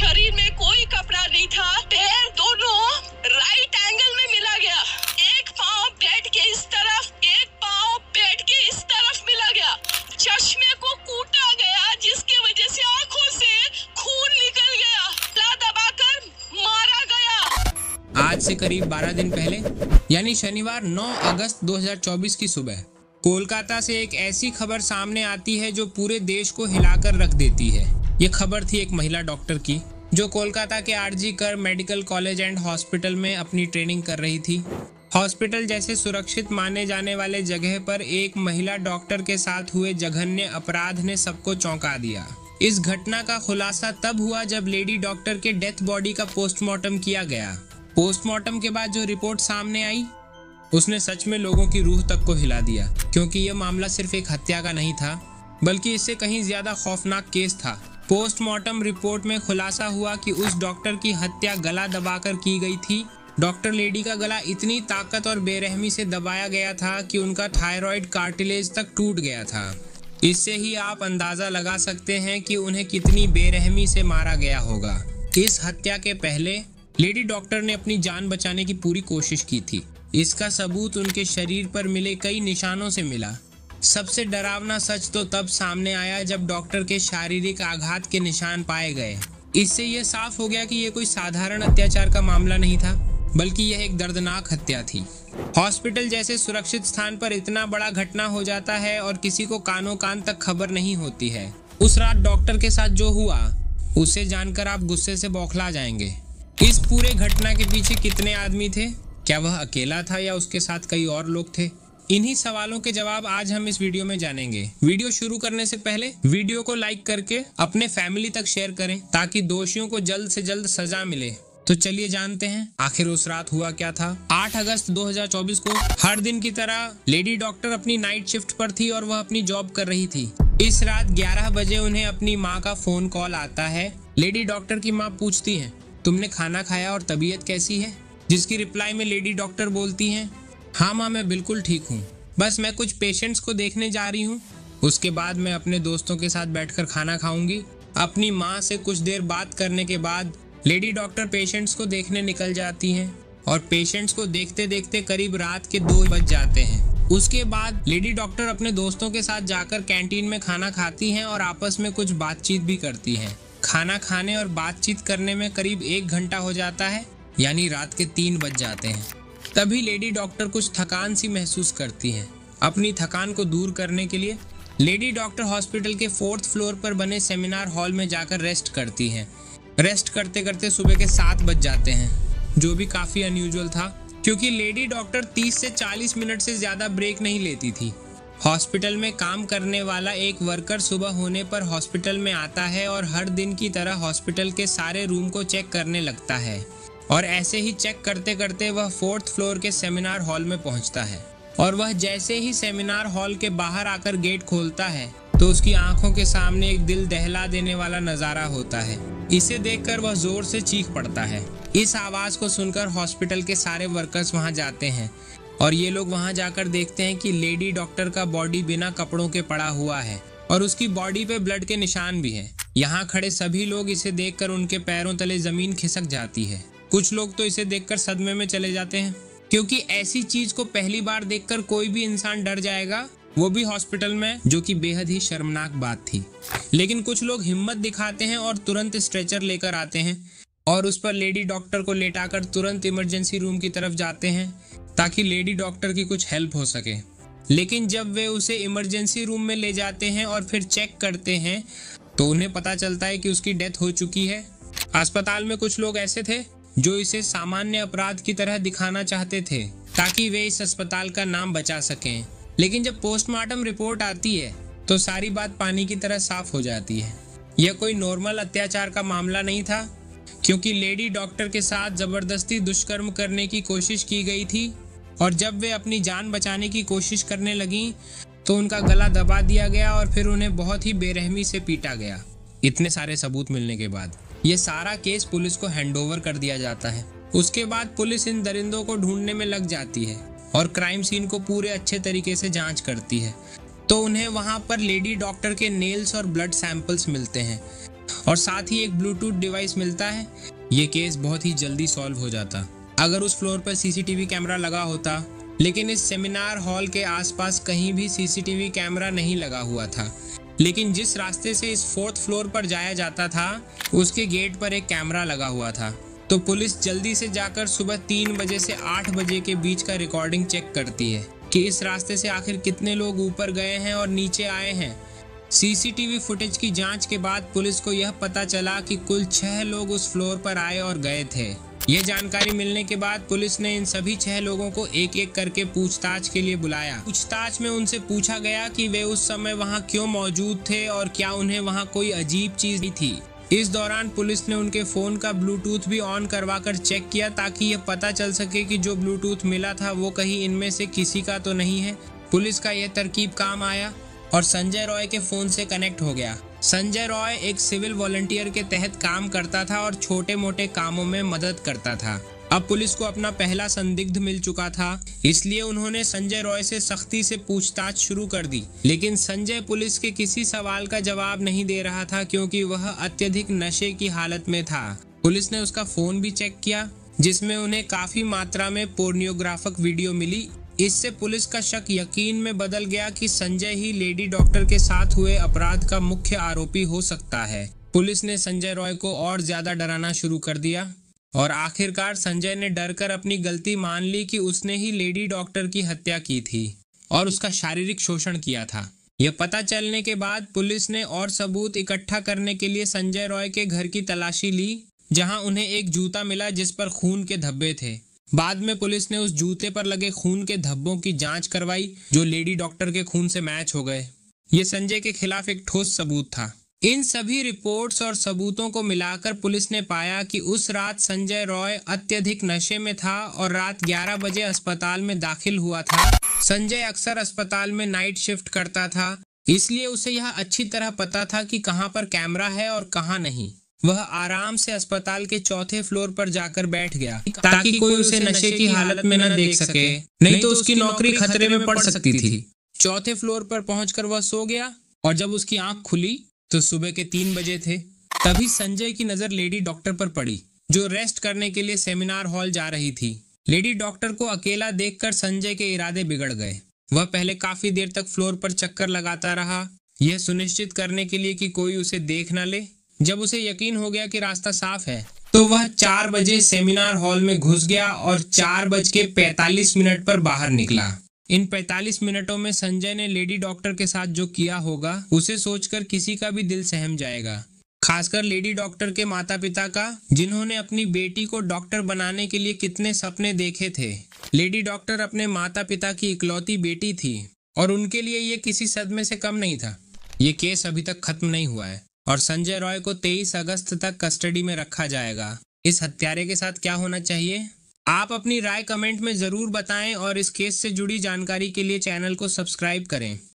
शरीर में कोई कपड़ा नहीं था, पैर दोनों राइट एंगल में मिला गया। एक पाँव बेड के इस तरफ, एक पाँव बेड के इस तरफ मिला गया। चश्मे को कूटा गया, जिसकी वजह से आंखों से खून निकल गया। गला दबाकर मारा गया। आज से करीब 12 दिन पहले यानी शनिवार 9 अगस्त 2024 की सुबह कोलकाता से एक ऐसी खबर सामने आती है जो पूरे देश को हिलाकर रख देती है। ये खबर थी एक महिला डॉक्टर की जो कोलकाता के आरजी कर मेडिकल कॉलेज एंड हॉस्पिटल में अपनी ट्रेनिंग कर रही थी। हॉस्पिटल जैसे सुरक्षित माने जाने वाले जगह पर एक महिला डॉक्टर के साथ हुए जघन्य अपराध ने सबको चौंका दिया। इस घटना का खुलासा तब हुआ जब लेडी डॉक्टर के डेथ बॉडी का पोस्टमार्टम किया गया। पोस्टमार्टम के बाद जो रिपोर्ट सामने आई उसने सच में लोगों की रूह तक को हिला दिया, क्योंकि यह मामला सिर्फ एक हत्या का नहीं था बल्कि इससे कहीं ज्यादा खौफनाक केस था। पोस्टमार्टम रिपोर्ट में खुलासा हुआ कि उस डॉक्टर की हत्या गला दबाकर की गई थी। डॉक्टर लेडी का गला इतनी ताकत और बेरहमी से दबाया गया था कि उनका थायराइड कार्टिलेज तक टूट गया था। इससे ही आप अंदाजा लगा सकते हैं कि उन्हें कितनी बेरहमी से मारा गया होगा। इस हत्या के पहले लेडी डॉक्टर ने अपनी जान बचाने की पूरी कोशिश की थी। इसका सबूत उनके शरीर पर मिले कई निशानों से मिला। सबसे डरावना सच तो तब सामने आया जब डॉक्टर के शारीरिक आघात के निशान पाए गए। इससे यह साफ हो गया कि यह कोई साधारण अत्याचार का मामला नहीं था, बल्कि यह एक दर्दनाक हत्या थी। हॉस्पिटल जैसे सुरक्षित स्थान पर इतना बड़ा घटना हो जाता है और किसी को कानों कान तक खबर नहीं होती है। उस रात डॉक्टर के साथ जो हुआ उसे जानकर आप गुस्से से बौखला जाएंगे। इस पूरे घटना के पीछे कितने आदमी थे? क्या वह अकेला था या उसके साथ कई और लोग थे? इन्हीं सवालों के जवाब आज हम इस वीडियो में जानेंगे। वीडियो शुरू करने से पहले वीडियो को लाइक करके अपने फैमिली तक शेयर करें ताकि दोषियों को जल्द से जल्द सजा मिले। तो चलिए जानते हैं आखिर उस रात हुआ क्या था। 8 अगस्त 2024 को हर दिन की तरह लेडी डॉक्टर अपनी नाइट शिफ्ट पर थी और वह अपनी जॉब कर रही थी। इस रात 11 बजे उन्हें अपनी माँ का फोन कॉल आता है। लेडी डॉक्टर की माँ पूछती है, तुमने खाना खाया और तबीयत कैसी है? जिसकी रिप्लाई में लेडी डॉक्टर बोलती हैं, हाँ माँ मैं बिल्कुल ठीक हूँ, बस मैं कुछ पेशेंट्स को देखने जा रही हूँ, उसके बाद मैं अपने दोस्तों के साथ बैठकर खाना खाऊंगी। अपनी माँ से कुछ देर बात करने के बाद लेडी डॉक्टर पेशेंट्स को देखने निकल जाती हैं और पेशेंट्स को देखते देखते करीब रात के 2 बज जाते हैं। उसके बाद लेडी डॉक्टर अपने दोस्तों के साथ जाकर कैंटीन में खाना खाती हैं और आपस में कुछ बातचीत भी करती हैं। खाना खाने और बातचीत करने में करीब 1 घंटा हो जाता है, यानी रात के 3 बज जाते हैं। तभी लेडी डॉक्टर कुछ थकान सी महसूस करती हैं। अपनी थकान को दूर करने के लिए लेडी डॉक्टर हॉस्पिटल के 4th फ्लोर पर बने सेमिनार हॉल में जाकर रेस्ट करती हैं। रेस्ट करते करते सुबह के 7 बज जाते हैं, जो भी काफ़ी अनयूजुअल था क्योंकि लेडी डॉक्टर 30 से 40 मिनट से ज़्यादा ब्रेक नहीं लेती थी। हॉस्पिटल में काम करने वाला एक वर्कर सुबह होने पर हॉस्पिटल में आता है और हर दिन की तरह हॉस्पिटल के सारे रूम को चेक करने लगता है और ऐसे ही चेक करते करते वह 4th फ्लोर के सेमिनार हॉल में पहुंचता है। और वह जैसे ही सेमिनार हॉल के बाहर आकर गेट खोलता है तो उसकी आंखों के सामने एक दिल दहला देने वाला नज़ारा होता है। इसे देखकर वह जोर से चीख पड़ता है। इस आवाज़ को सुनकर हॉस्पिटल के सारे वर्कर्स वहां जाते हैं और ये लोग वहां जाकर देखते हैं कि लेडी डॉक्टर का बॉडी बिना कपड़ों के पड़ा हुआ है और उसकी बॉडी पे ब्लड के निशान भी हैं। यहाँ खड़े सभी लोग इसे देखकर उनके पैरों तले जमीन खिसक जाती है। कुछ लोग तो इसे देखकर सदमे में चले जाते हैं, क्योंकि ऐसी चीज को पहली बार देखकर कोई भी इंसान डर जाएगा, वो भी हॉस्पिटल में, जो कि बेहद ही शर्मनाक बात थी। लेकिन कुछ लोग हिम्मत दिखाते हैं और तुरंत स्ट्रेचर लेकर आते हैं और उस पर लेडी डॉक्टर को लेटाकर तुरंत इमरजेंसी रूम की तरफ जाते हैं ताकि लेडी डॉक्टर की कुछ हेल्प हो सके। लेकिन जब वे उसे इमरजेंसी रूम में ले जाते हैं और फिर चेक करते हैं तो उन्हें पता चलता है कि उसकी डेथ हो चुकी है। अस्पताल में कुछ लोग ऐसे थे जो इसे सामान्य अपराध की तरह दिखाना चाहते थे ताकि वे इस अस्पताल का नाम बचा सकें। लेकिन जब पोस्टमार्टम रिपोर्ट आती है तो सारी बात पानी की तरह साफ हो जाती है। यह कोई नॉर्मल अत्याचार का मामला नहीं था, क्योंकि लेडी डॉक्टर के साथ जबरदस्ती दुष्कर्म करने की कोशिश की गई थी और जब वे अपनी जान बचाने की कोशिश करने लगीं तो उनका गला दबा दिया गया और फिर उन्हें बहुत ही बेरहमी से पीटा गया। इतने सारे सबूत मिलने के बाद ये सारा केस पुलिस को हैंडओवर कर दिया जाता है। उसके बाद पुलिस इन दरिंदों को ढूंढने में लग जाती है और क्राइम सीन को पूरे अच्छे तरीके से जांच करती है। तो उन्हें वहां पर लेडी डॉक्टर के नेल्स और ब्लड सैंपल्स मिलते हैं। और साथ ही एक ब्लूटूथ डिवाइस मिलता है, ये केस बहुत ही जल्दी सॉल्व हो जाता अगर उस फ्लोर पर सीसीटीवी कैमरा लगा होता। लेकिन इस सेमिनार हॉल के आसपास कहीं भी सीसीटीवी कैमरा नहीं लगा हुआ था। लेकिन जिस रास्ते से इस 4th फ्लोर पर जाया जाता था उसके गेट पर एक कैमरा लगा हुआ था। तो पुलिस जल्दी से जाकर सुबह 3 बजे से 8 बजे के बीच का रिकॉर्डिंग चेक करती है कि इस रास्ते से आखिर कितने लोग ऊपर गए हैं और नीचे आए हैं। सीसीटीवी फुटेज की जांच के बाद पुलिस को यह पता चला कि कुल 6 लोग उस फ्लोर पर आए और गए थे। यह जानकारी मिलने के बाद पुलिस ने इन सभी 6 लोगों को एक एक करके पूछताछ के लिए बुलाया। पूछताछ में उनसे पूछा गया कि वे उस समय वहां क्यों मौजूद थे और क्या उन्हें वहां कोई अजीब चीज थी। इस दौरान पुलिस ने उनके फोन का ब्लूटूथ भी ऑन करवाकर चेक किया ताकि यह पता चल सके कि जो ब्लूटूथ मिला था वो कहीं इनमें से किसी का तो नहीं है। पुलिस का यह तरकीब काम आया और संजय रॉय के फोन से कनेक्ट हो गया। संजय रॉय एक सिविल वॉलंटियर के तहत काम करता था और छोटे मोटे कामों में मदद करता था। अब पुलिस को अपना पहला संदिग्ध मिल चुका था, इसलिए उन्होंने संजय रॉय से सख्ती से पूछताछ शुरू कर दी। लेकिन संजय पुलिस के किसी सवाल का जवाब नहीं दे रहा था क्योंकि वह अत्यधिक नशे की हालत में था। पुलिस ने उसका फोन भी चेक किया जिसमें उन्हें काफी मात्रा में पोर्नियोग्राफिक वीडियो मिली। इससे पुलिस का शक यकीन में बदल गया कि संजय ही लेडी डॉक्टर के साथ हुए अपराध का मुख्य आरोपी हो सकता है। पुलिस ने संजय रॉय को और ज्यादा डराना शुरू कर दिया और आखिरकार संजय ने डरकर अपनी गलती मान ली कि उसने ही लेडी डॉक्टर की हत्या की थी और उसका शारीरिक शोषण किया था। यह पता चलने के बाद पुलिस ने और सबूत इकट्ठा करने के लिए संजय रॉय के घर की तलाशी ली, जहां उन्हें एक जूता मिला जिस पर खून के धब्बे थे। बाद में पुलिस ने उस जूते पर लगे खून के धब्बों की जांच करवाई जो लेडी डॉक्टर के खून से मैच हो गए। ये संजय के खिलाफ एक ठोस सबूत था। इन सभी रिपोर्ट्स और सबूतों को मिलाकर पुलिस ने पाया कि उस रात संजय रॉय अत्यधिक नशे में था और रात 11 बजे अस्पताल में दाखिल हुआ था। संजय अक्सर अस्पताल में नाइट शिफ्ट करता था, इसलिए उसे यह अच्छी तरह पता था कि कहां पर कैमरा है और कहां नहीं। वह आराम से अस्पताल के 4थे फ्लोर पर जाकर बैठ गया ताकि कोई उसे नशे की हालत में न देख सके, नहीं तो उसकी नौकरी खतरे में पड़ सकती थी। 4थे फ्लोर पर पहुंचकर वह सो गया और जब उसकी आंख खुली तो सुबह के 3 बजे थे। तभी संजय की नजर लेडी डॉक्टर पर पड़ी जो रेस्ट करने के लिए सेमिनार हॉल जा रही थी। लेडी डॉक्टर को अकेला देखकर संजय के इरादे बिगड़ गए। वह पहले काफी देर तक फ्लोर पर चक्कर लगाता रहा, यह सुनिश्चित करने के लिए कि कोई उसे देख न ले। जब उसे यकीन हो गया कि रास्ता साफ है तो वह 4 बजे सेमिनार हॉल में घुस गया और 4:45 पर बाहर निकला। इन 45 मिनटों में संजय ने लेडी डॉक्टर के साथ जो किया होगा उसे सोचकर किसी का भी दिल सहम जाएगा, खासकर लेडी डॉक्टर के माता पिता का, जिन्होंने अपनी बेटी को डॉक्टर बनाने के लिए कितने सपने देखे थे। लेडी डॉक्टर अपने माता पिता की इकलौती बेटी थी और उनके लिए ये किसी सदमे से कम नहीं था। ये केस अभी तक खत्म नहीं हुआ है और संजय रॉय को 23 अगस्त तक कस्टडी में रखा जाएगा। इस हत्यारे के साथ क्या होना चाहिए? आप अपनी राय कमेंट में जरूर बताएं और इस केस से जुड़ी जानकारी के लिए चैनल को सब्सक्राइब करें।